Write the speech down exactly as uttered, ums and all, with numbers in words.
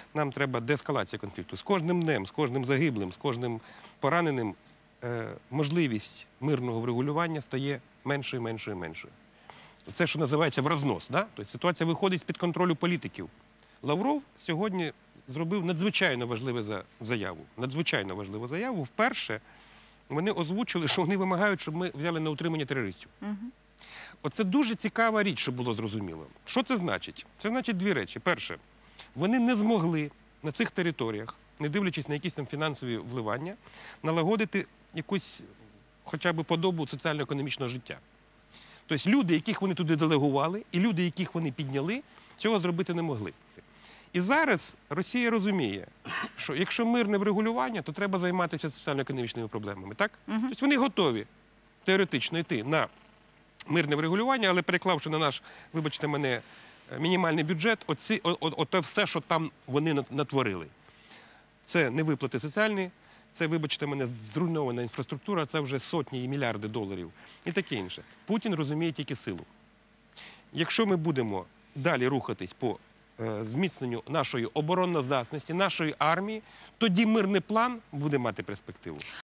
нам треба деескалація конфлікту. З кожним днем, з кожним загиблим, з кожним пораненим е, можливість мирного врегулювання стає меншою, меншою, меншою. Це, що називається в рознос. Да? Тобто ситуація виходить з-під контролю політиків. Лавров сьогодні зробив надзвичайно важливу заяву. Надзвичайно важливу заяву. Вперше вони озвучили, що вони вимагають, щоб ми взяли на утримання терористів. Угу. Оце дуже цікава річ, щоб було зрозуміло. Що це значить? Це значить дві речі. Перше, вони не змогли на цих територіях, не дивлячись на якісь там фінансові вливання, налагодити якусь хоча б подобу соціально-економічного життя. Тобто люди, яких вони туди делегували, і люди, яких вони підняли, цього зробити не могли. І зараз Росія розуміє, що якщо мирне врегулювання, то треба займатися соціально-економічними проблемами, так? Uh-huh. Тобто вони готові теоретично йти на мирне врегулювання, але переклавши на наш, вибачте мене, мінімальний бюджет, оці, о, о, о, все, що там вони натворили. Це не виплати соціальні, це, вибачте мене, зруйнована інфраструктура, це вже сотні і мільярди доларів і таке інше. Путін розуміє тільки силу. Якщо ми будемо далі рухатись по е, зміцненню нашої обороноздатності, нашої армії, тоді мирний план буде мати перспективу.